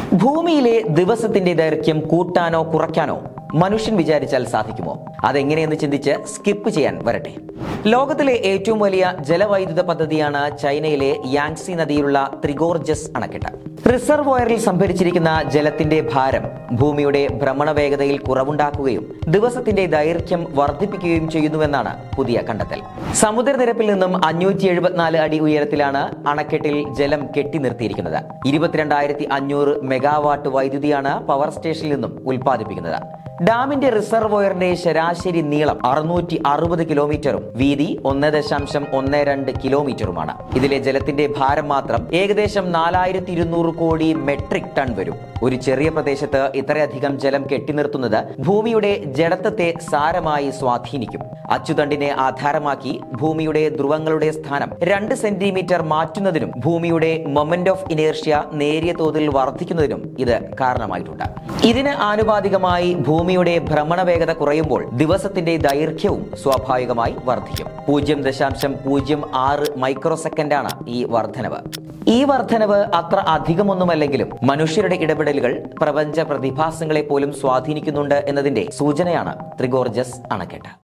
ഭൂമിയിലെ ദിവസത്തിന്റെ ദൈർഘ്യം കൂട്ടാനോ കുറയ്ക്കാനോ മനുഷ്യൻ വിചാരിച്ചാൽ സാധിക്കുമോ? അതെങ്ങനെയെന്ന് ചിന്തിച്ച് സ്കിപ്പ് ചെയ്യാൻ വരട്ടെ. ലോകത്തിലെ ഏറ്റവും വലിയ ജലവൈദ്യുത പദ്ധതിയാണ് ചൈനയിലെ യാങ്സി നദിയിലുള്ള ത്രിഗോർജസ് അണക്കെട്ട്. റിസർവോയറിൽ സംഭരിച്ചിരിക്കുന്ന ജലത്തിന്റെ ഭാരം ഭൂമിയുടെ ഭ്രമണ വേഗതയിൽ കുറവുണ്ടാക്കുകയും ദിവസത്തിന്റെ ദൈർഘ്യം വർദ്ധിപ്പിക്കുകയും ചെയ്യുന്നുവെന്നാണ് പുതിയ കണ്ടെത്തൽ. സമുദ്രനിരപ്പിൽ നിന്നും 574 അടി ഉയരത്തിലാണ് അണക്കെട്ടിൽ ജലം കെട്ടി നിർത്തിയിരിക്കുന്നത്. 22,500 മെഗാവാട്ട് വൈദ്യുതിയാണ് പവർ സ്റ്റേഷനിൽ നിന്നും ഉൽപ്പാദിപ്പിക്കുന്നത്. ഡാമിന്റെ റിസർവോയറിന്റെ ശരാശരി നീളം 660 കിലോമീറ്ററും വീതി 1.12 കിലോമീറ്ററുമാണ്. ഇതിലെ ജലത്തിന്റെ ഭാരം മാത്രം ഏകദേശം 4200 കോടി മെട്രിക് ടൺ വരും. ഒരു ചെറിയ പ്രദേശത്ത് ഇത്രയധികം ജലം കെട്ടിനിർത്തുന്നത് ഭൂമിയുടെ ജഡത്വത്തെ സാരമായി സ്വാധീനിക്കും. അച്ചുതണ്ടിനെ ആധാരമാക്കി ഭൂമിയുടെ ധ്രുവങ്ങളുടെ സ്ഥാനം 2 സെന്റിമീറ്റർ മാറ്റുന്നതിനും ഭൂമിയുടെ മൊമെന്റ് ഓഫ് ഇനേർഷ്യ നേരിയ തോതിൽ വർദ്ധിക്കുന്നതിനും ഇത് കാരണമായിട്ടുണ്ട്. ഇതിന് ആനുപാതികമായി ഭൂമിയുടെ ഭ്രമണ വേഗത കുറയുമ്പോൾ ദിവസത്തിന്റെ ദൈർഘ്യവും സ്വാഭാവികമായി വർദ്ധിക്കും. 0.06 മൈക്രോ സെക്കൻഡാണ് ഈ വർധനവ്. ഈ വർധനവ് അത്ര അധികമൊന്നുമല്ലെങ്കിലും മനുഷ്യരുടെ ഇടപെടലുകൾ പ്രപഞ്ച പ്രതിഭാസങ്ങളെ പോലും സ്വാധീനിക്കുന്നുണ്ട് എന്നതിന്റെ സൂചനയാണ് ത്രിഗോർജസ് അണക്കെട്ട്.